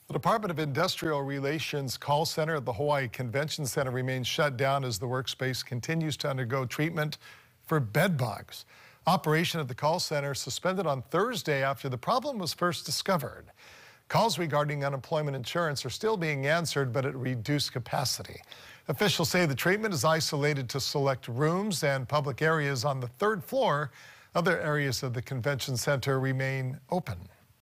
The Department of Industrial Relations call center at the Hawaii Convention Center remains shut down as the workspace continues to undergo treatment for bed bugs. Operation at the call center suspended on Thursday after the problem was first discovered. Calls regarding unemployment insurance are still being answered, but at reduced capacity. Officials say the treatment is isolated to select rooms and public areas on the third floor. Other areas of the convention center remain open.